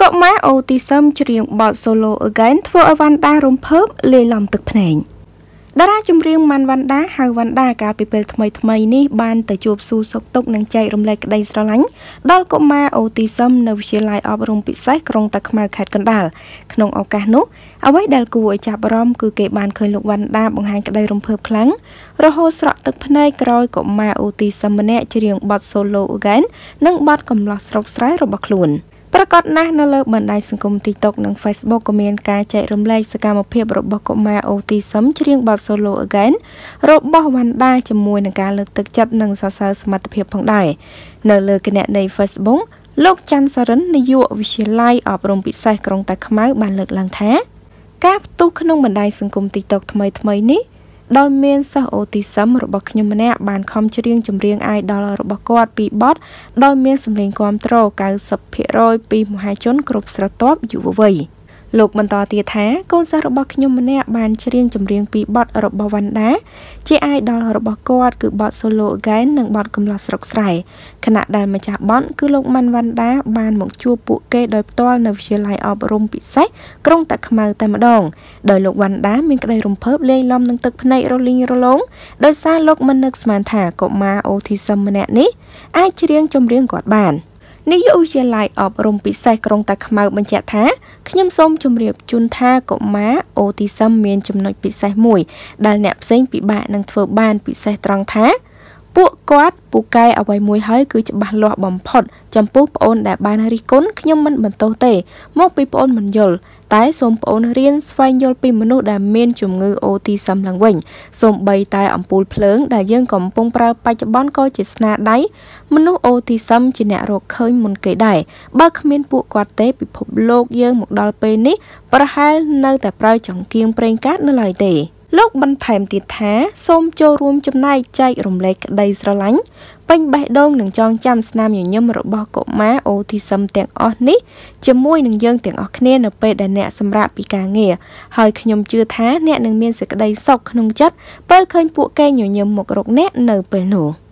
កុមារអូទីសឹមច្រៀងបទ Solo Again ធ្វើឲ្យវណ្ណដារំភើបលាយឡំទឹកភ្នែកតារាចម្រៀងម៉ាន់វណ្ណដាហៅវណ្ណដាកាលពីពេលថ្មីនេះបានទៅជួបសួរសុខទុក្ខនិងចែករំលែកក្តីស្រឡាញ់ដល់កុមារអូទីសឹមនៅវិទ្យាល័យអប់រំពិសេសក្រុងតាខ្មៅខេត្តកណ្ដាលក្នុងឱកាសនោះអ្វីដែលគួរឲ្យចាប់អារម្មណ៍គឺគេបានឃើញលោកវណ្ណដាបង្ហាញក្តីរំភើបខ្លាំងរហូតស្រក់ទឹកភ្នែកក្រោយកុមារអូទីសឹមម្នាក់ច្រៀងបទ Solo Again និងបទកំឡោះស្រុកស្រែរបស់ខ្លួនប្រកាសណាស់នៅលើបណ្ដាញសង្គម TikTok និង Facebook ក៏មានការចែករំលែកសកម្មភាពរបស់កុមារអូទីសឹមច្រៀងបទ Solo Again របស់វណ្ណដាជាមួយនឹងការលើកទឹកចិត្តនិងសរសើរសមត្ថភាពផងដែរនៅលើគណនី Facebook លោកច័ន្ទសរិននាយកវិទ្យាល័យអប់រំពិសេសក្រុងតាខ្មៅបានលើកឡើងថាការផ្ទុះក្នុងបណ្ដាញសង្គម TikTok ថ្មីនេះដោយមានសិស្សអូទីសឹមរបស់ខ្ញុំម្នាក់បានខំច្រៀងចម្រៀង idol របស់គាត់ពីបទដោយមានសម្លេងគាំទ្រ 90% ពីមហាជនគ្រប់ស្រទាប់យុវវ័យលោកបន្តទៀតថាកូនសិស្សរបស់ខ្ញុំម្នាក់បានច្រៀងចម្រៀងពីបទរបស់វណ្ណដាជា idol របស់គាត់គឺបទ Solo Again និងបទកំឡោះស្រុកស្រែខណៈដែលម្ចាស់បទគឺលោកម៉ាន់វណ្ណដាបានមកជួបពួកគេដោយផ្ទាល់នៅវិទ្យាល័យអប់រំពិសេសក្រុងតាខ្មៅតែម្ដងដោយលោកវណ្ណដាមានក្តីរំភើបលាយឡំនឹងទឹកភ្នែករលីងរលោងដោយសារលោកមិននឹកស្មានថាកុមារអូធីសឹមម្នាក់នេះអាចច្រៀងចម្រៀងគាត់បាននាយកវិទ្យាល័យអប់រំពិសេសក្រុងតាខ្មៅបញ្ជាក់ថាខ្ញុំសូមជម្រាបជូនថាកុមារអូទីសឹមមានចំណុចពិសេសមួយដែលអ្នកផ្សេងពិបាកនឹងធ្វើបានពិសេសត្រង់ថាពួកគាត់ពូកែអ្វីមួយហើយគឺច្បាស់លាស់បំផុតចំពោះប្អូនដែលបានរិះគន់ខ្ញុំមិនបន្ទោសទេមកពីប្អូនមិនយល់តែសូមប្អូនរៀនស្វែងយល់ពីមនុស្សដែលមានជំងឺអូទីសឹមឡើងវិញសូម្បីតែអំពូលភ្លើងដែលយើងកំពុងប្រើបច្ចុប្បន្នក៏ជាស្នាដៃមនុស្សអូទីសឹមជាអ្នករកឃើញមុនគេដែរបើគ្មានពួកគាត់ទេពិភពលោកយើងមកដល់ពេលនេះប្រហែលនៅតែប្រើចង្កៀងប្រេងកាតនៅឡើយទេលោកបន្ថែមទៀតថាសូមចូលរួមចំណែកចែករំលែកក្តីស្រឡាញ់ពេញបេះដូងនិងចងចាំស្នាមញញឹមរបស់កុមារអូទីសឹមទាំងអស់នេះជាមួយនឹងយើងទាំងអស់គ្នានៅពេលដែលអ្នកសម្រាកពីការងារហើយខ្ញុំជឿថាអ្នកនឹងមានសេចក្តីសុខក្នុងចិត្តពេលឃើញពួកគេញញឹមមករកអ្នកនៅពេលនោះ